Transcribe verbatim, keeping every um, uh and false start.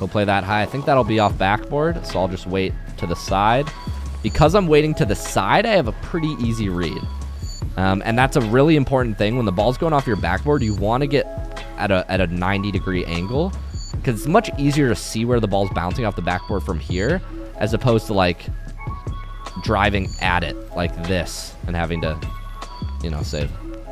He'll play that high. I think that'll be off backboard, so I'll just wait to the side. Because I'm waiting to the side, I have a pretty easy read. Um, and that's a really important thing. When the ball's going off your backboard, you want to get at a, at a ninety degree angle, because it's much easier to see where the ball's bouncing off the backboard from here, as opposed to like driving at it like this and having to, you know, save.